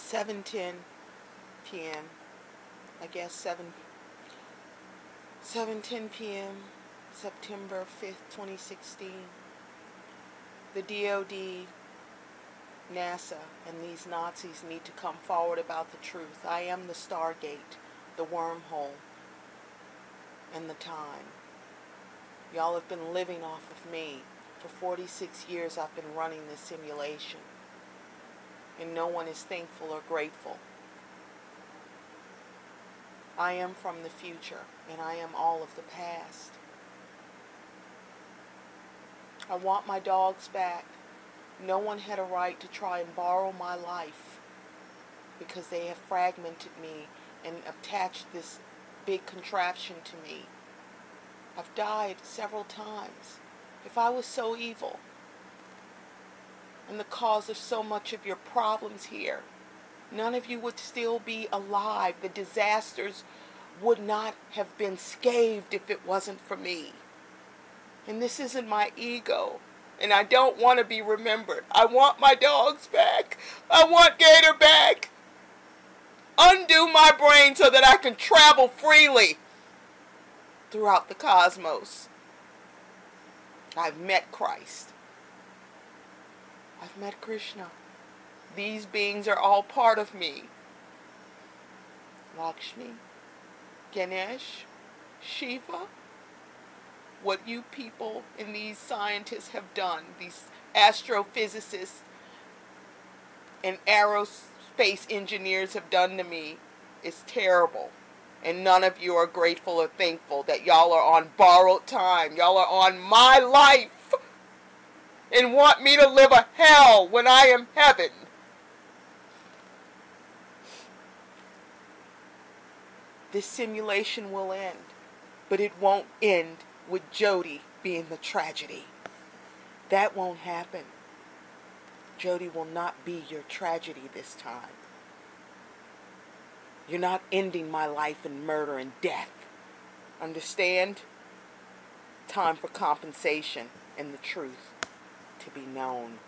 7:10 p.m. I guess 7:10 p.m. September 5th, 2016. The DOD, NASA, and these Nazis need to come forward about the truth. I am the Stargate, the wormhole, and the time. Y'all have been living off of me. For 46 years I've been running this simulation. And no one is thankful or grateful. I am from the future, and I am all of the past. I want my dogs back. No one had a right to try and borrow my life because they have fragmented me and attached this big contraption to me. I've died several times. If I was so evil and the cause of so much of your problems here, none of you would still be alive. The disasters would not have been scathed if it wasn't for me. And this isn't my ego. And I don't want to be remembered. I want my dogs back. I want Gator back. Undo my brain so that I can travel freely throughout the cosmos. I've met Christ. I've met Krishna. These beings are all part of me. Lakshmi, Ganesh, Shiva. What you people and these scientists have done, these astrophysicists and aerospace engineers have done to me is terrible. And none of you are grateful or thankful that y'all are on borrowed time. Y'all are on my life and want me to live a hell when I am heaven. This simulation will end, but it won't end with Jody being the tragedy. That won't happen. Jody will not be your tragedy this time. You're not ending my life in murder and death. Understand? Time for compensation and the truth to be known.